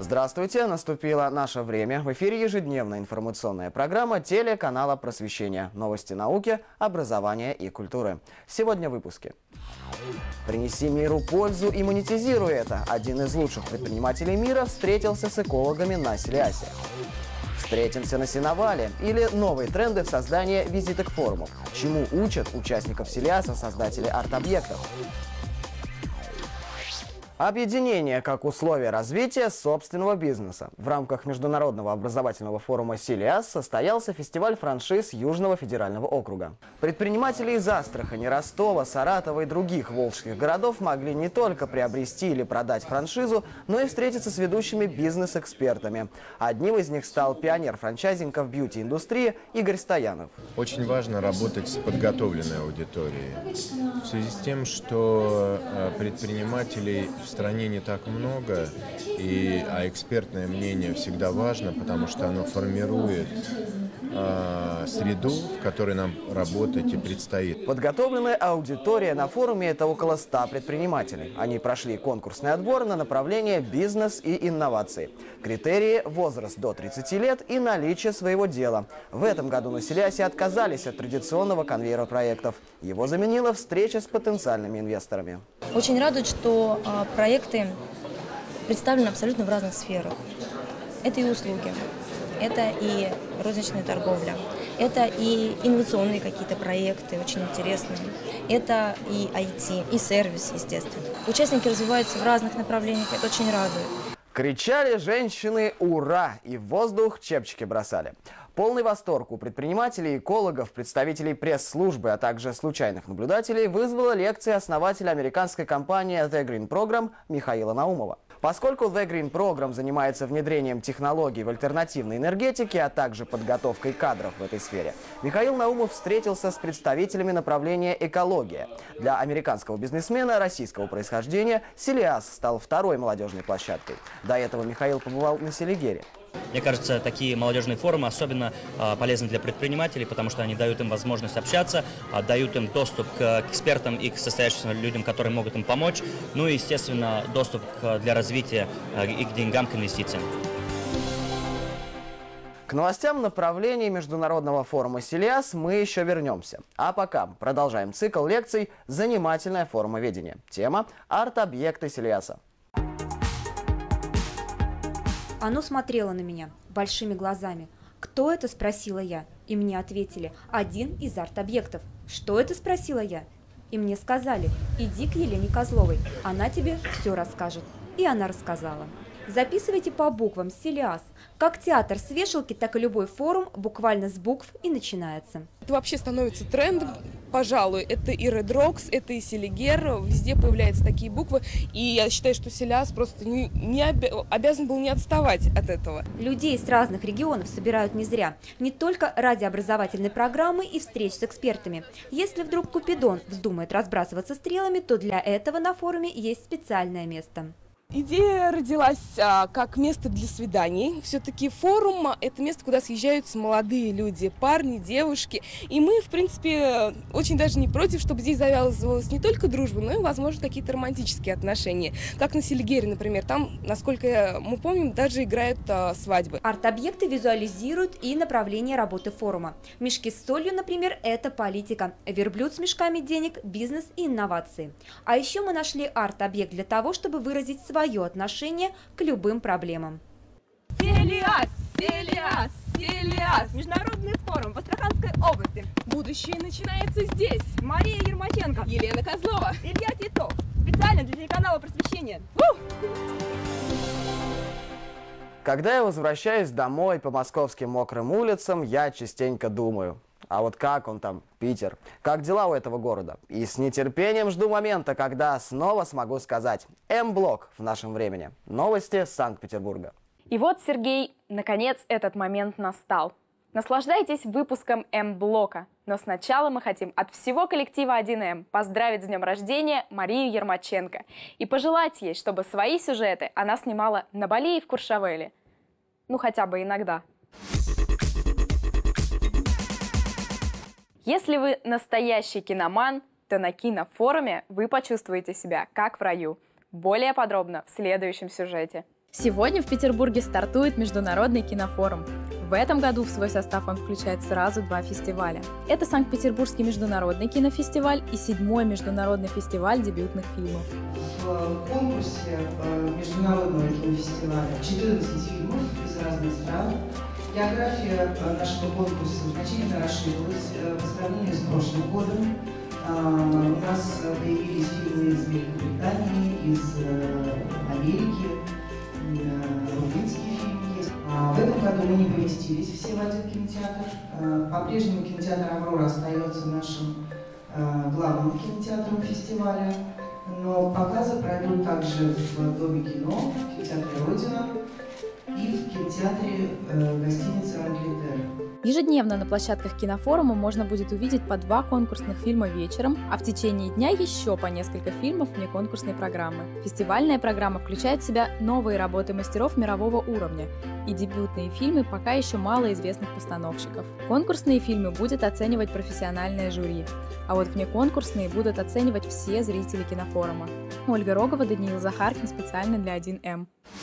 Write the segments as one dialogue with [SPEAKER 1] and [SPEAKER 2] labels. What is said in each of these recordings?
[SPEAKER 1] Здравствуйте! Наступило наше время. В эфире ежедневная информационная программа телеканала «Просвещение». Новости науки, образования и культуры. Сегодня в выпуске. Принеси миру пользу и монетизируй это. Один из лучших предпринимателей мира встретился с экологами на Силиасе. Встретимся на сеновале. Или новые тренды в создании визиток форумов. Чему учат участников Силиаса создатели арт-объектов. Объединение как условие развития собственного бизнеса. В рамках Международного образовательного форума «Силиас» состоялся фестиваль франшиз Южного федерального округа. Предприниматели из Астрахани, Ростова, Саратова и других волжских городов могли не только приобрести или продать франшизу, но и встретиться с ведущими бизнес-экспертами. Одним из них стал пионер франчайзинга в бьюти-индустрии Игорь Стоянов.
[SPEAKER 2] Очень важно работать с подготовленной аудиторией. В связи с тем, что предпринимателей в стране не так много, а экспертное мнение всегда важно, потому что оно формирует среду, в которой нам работать и предстоит.
[SPEAKER 1] Подготовленная аудитория на форуме – это около 100 предпринимателей. Они прошли конкурсный отбор на направление бизнес и инновации. Критерии – возраст до 30 лет и наличие своего дела. В этом году на Силиасе отказались от традиционного конвейера проектов. Его заменила встреча с потенциальными инвесторами.
[SPEAKER 3] Очень радует, что проекты представлены абсолютно в разных сферах. Это и услуги, это и розничная торговля, это и инновационные какие-то проекты, очень интересные, это и IT, и сервис, естественно. Участники развиваются в разных направлениях, это очень радует.
[SPEAKER 1] Кричали женщины «Ура!» и в воздух чепчики бросали. Полный восторг у предпринимателей, экологов, представителей пресс-службы, а также случайных наблюдателей вызвала лекция основателя американской компании The Green Program Михаила Наумова. Поскольку The Green Program занимается внедрением технологий в альтернативной энергетике, а также подготовкой кадров в этой сфере, Михаил Наумов встретился с представителями направления «Экология». Для американского бизнесмена российского происхождения Силиас стал второй молодежной площадкой. До этого Михаил побывал на Селигере.
[SPEAKER 4] Мне кажется, такие молодежные форумы особенно полезны для предпринимателей, потому что они дают им возможность общаться, дают им доступ к экспертам и к состоявшимся людям, которые могут им помочь, ну и, естественно, доступ для развития и к деньгам, к инвестициям.
[SPEAKER 1] К новостям направлений Международного форума «Силиас» мы еще вернемся. А пока продолжаем цикл лекций «Занимательное форумоведение». Тема «Арт-объекты Силиаса».
[SPEAKER 5] Оно смотрело на меня большими глазами. «Кто это?» – спросила я. И мне ответили: «Один из арт-объектов». «Что это?» – спросила я. И мне сказали: «Иди к Елене Козловой, она тебе все расскажет». И она рассказала. Записывайте по буквам «Силиас». Как театр с вешалки, так и любой форум буквально с букв и начинается.
[SPEAKER 6] Это вообще становится трендом, пожалуй. Это и Red Rocks, это и Селигер, везде появляются такие буквы. И я считаю, что Силиас просто обязан был не отставать от этого.
[SPEAKER 5] Людей с разных регионов собирают не зря. Не только ради образовательной программы и встреч с экспертами. Если вдруг Купидон вздумает разбрасываться стрелами, то для этого на форуме есть специальное место.
[SPEAKER 6] Идея родилась как место для свиданий. Все-таки форум – это место, куда съезжаются молодые люди, парни, девушки. И мы, в принципе, очень даже не против, чтобы здесь завязывалась не только дружба, но и, возможно, какие-то романтические отношения. Как на Селигере, например. Там, насколько мы помним, даже играют свадьбы.
[SPEAKER 5] Арт-объекты визуализируют и направление работы форума. Мешки с солью, например, это политика. Верблюд с мешками денег – бизнес и инновации. А еще мы нашли арт-объект для того, чтобы выразить свое отношение к любым проблемам.
[SPEAKER 7] Силиас! Силиас! Силиас! Международный форум в Астраханской области.
[SPEAKER 6] Будущее начинается здесь.
[SPEAKER 7] Мария Ермаченко.
[SPEAKER 6] Елена Козлова.
[SPEAKER 7] Илья Титов. Специально для телеканала «Просвещение».
[SPEAKER 1] Когда я возвращаюсь домой по московским мокрым улицам, я частенько думаю: а вот как он там, Питер? Как дела у этого города? И с нетерпением жду момента, когда снова смогу сказать М-блок в нашем времени. Новости Санкт-Петербурга.
[SPEAKER 8] И вот, Сергей, наконец этот момент настал. Наслаждайтесь выпуском М-блока. Но сначала мы хотим от всего коллектива 1М поздравить с днем рождения Марию Ермаченко и пожелать ей, чтобы свои сюжеты она снимала на Бали и в Куршавеле. Ну, хотя бы иногда. Если вы настоящий киноман, то на кинофоруме вы почувствуете себя как в раю. Более подробно в следующем сюжете. Сегодня в Петербурге стартует Международный кинофорум. В этом году в свой состав он включает сразу 2 фестиваля. Это Санкт-Петербургский международный кинофестиваль и 7-й международный фестиваль дебютных фильмов.
[SPEAKER 9] В конкурсе международного кинофестиваля 14 фильмов из разных стран. География нашего конкурса значительно расширилась по сравнению с прошлым годом. У нас появились фильмы из Великобритании, из Америки, румынские фильмы есть. В этом году мы не поместились все в один кинотеатр. По-прежнему кинотеатр «Аврора» остается нашим главным кинотеатром фестиваля. Но показы пройдут также в Доме кино, в кинотеатре «Родина» и в кинотеатре гостиницы «Англитер».
[SPEAKER 8] Ежедневно на площадках кинофорума можно будет увидеть по 2 конкурсных фильма вечером, а в течение дня еще по несколько фильмов вне конкурсной программы. Фестивальная программа включает в себя новые работы мастеров мирового уровня и дебютные фильмы пока еще малоизвестных постановщиков. Конкурсные фильмы будет оценивать профессиональное жюри, а вот внеконкурсные будут оценивать все зрители кинофорума. Ольга Рогова, Даниил Захаркин, специально для 1М.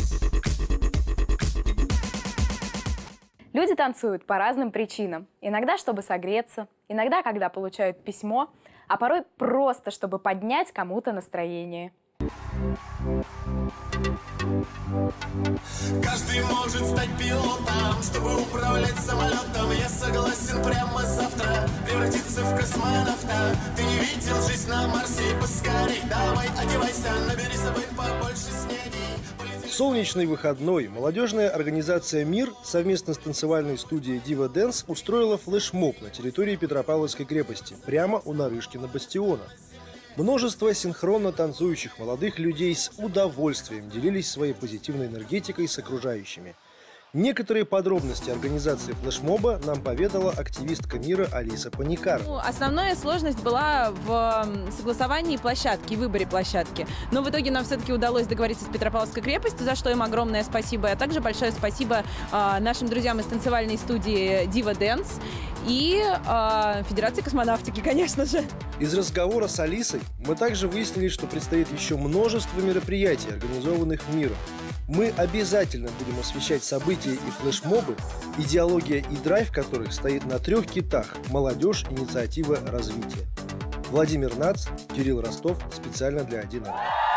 [SPEAKER 8] Люди танцуют по разным причинам. Иногда, чтобы согреться, иногда, когда получают письмо, а порой просто, чтобы поднять кому-то настроение.
[SPEAKER 10] Каждый может стать пилотом, чтобы управлять самолетом. Я согласен прямо завтра превратиться в космонавта. Ты не видел жизнь на Марсе? Поскорей давай одевайся, набери с собой побольше снеги.
[SPEAKER 11] Солнечный выходной молодежная организация «Мир» совместно с танцевальной студией «Дива Дэнс» устроила флешмоб на территории Петропавловской крепости, прямо у Нарышкина бастиона. Множество синхронно танцующих молодых людей с удовольствием делились своей позитивной энергетикой с окружающими. Некоторые подробности организации флешмоба нам поведала активистка «Мира» Алиса Паникар.
[SPEAKER 12] Основная сложность была в согласовании площадки, выборе площадки. Но в итоге нам все-таки удалось договориться с Петропавловской крепостью, за что им огромное спасибо. А также большое спасибо нашим друзьям из танцевальной студии «Дива Дэнс» и Федерации космонавтики, конечно же.
[SPEAKER 11] Из разговора с Алисой мы также выяснили, что предстоит еще множество мероприятий, организованных «Миром». Мы обязательно будем освещать события и флешмобы, идеология и драйв которых стоит на 3 китах – молодежь, инициатива, развитие. Владимир Нац, Кирилл Ростов, специально для 1М.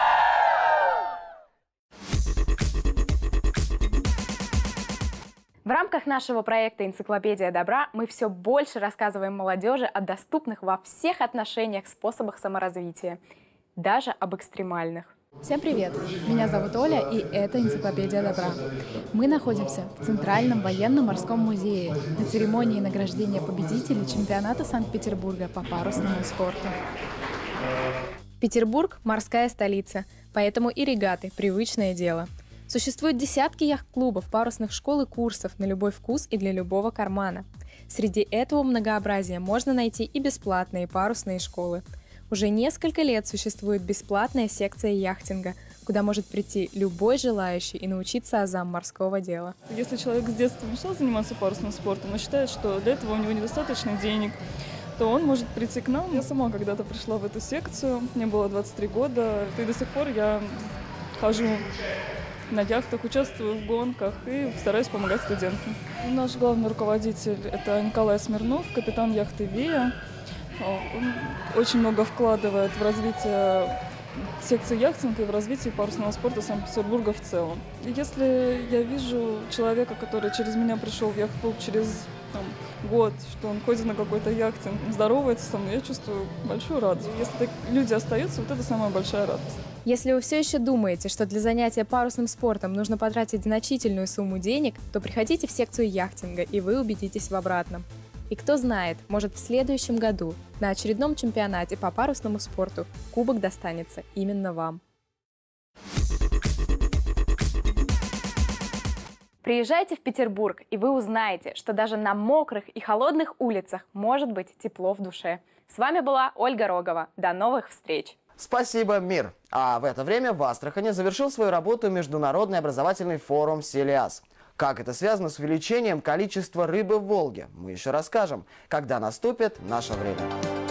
[SPEAKER 8] В рамках нашего проекта «Энциклопедия добра» мы все больше рассказываем молодежи о доступных во всех отношениях способах саморазвития, даже об экстремальных.
[SPEAKER 13] Всем привет! Меня зовут Оля, и это «Энциклопедия добра». Мы находимся в Центральном военно-морском музее на церемонии награждения победителей чемпионата Санкт-Петербурга по парусному спорту.
[SPEAKER 8] Петербург – морская столица, поэтому и регаты – привычное дело. Существуют десятки яхт-клубов, парусных школ и курсов на любой вкус и для любого кармана. Среди этого многообразия можно найти и бесплатные парусные школы. Уже несколько лет существует бесплатная секция яхтинга, куда может прийти любой желающий и научиться азам морского дела.
[SPEAKER 14] Если человек с детства мечтал заниматься парусным спортом, но считает, что для этого у него недостаточно денег, то он может прийти к нам. Я сама когда-то пришла в эту секцию, мне было 23 года, и до сих пор я хожу на яхтах, участвую в гонках и стараюсь помогать студентам. Наш главный руководитель – это Николай Смирнов, капитан яхты «Вея». Он очень много вкладывает в развитие секции яхтинга и в развитие парусного спорта Санкт-Петербурга в целом. И если я вижу человека, который через меня пришел в яхт-клуб через год, что он ходит на какой-то яхтинг, здоровается со мной, я чувствую большую радость. Если люди остаются, вот это самая большая радость.
[SPEAKER 8] Если вы все еще думаете, что для занятия парусным спортом нужно потратить значительную сумму денег, то приходите в секцию яхтинга, и вы убедитесь в обратном. И кто знает, может, в следующем году на очередном чемпионате по парусному спорту кубок достанется именно вам. Приезжайте в Петербург, и вы узнаете, что даже на мокрых и холодных улицах может быть тепло в душе. С вами была Ольга Рогова. До новых встреч!
[SPEAKER 1] Спасибо, «Мир». А в это время в Астрахани завершил свою работу Международный образовательный форум «Селиас». Как это связано с увеличением количества рыбы в Волге, мы еще расскажем, когда наступит наше время.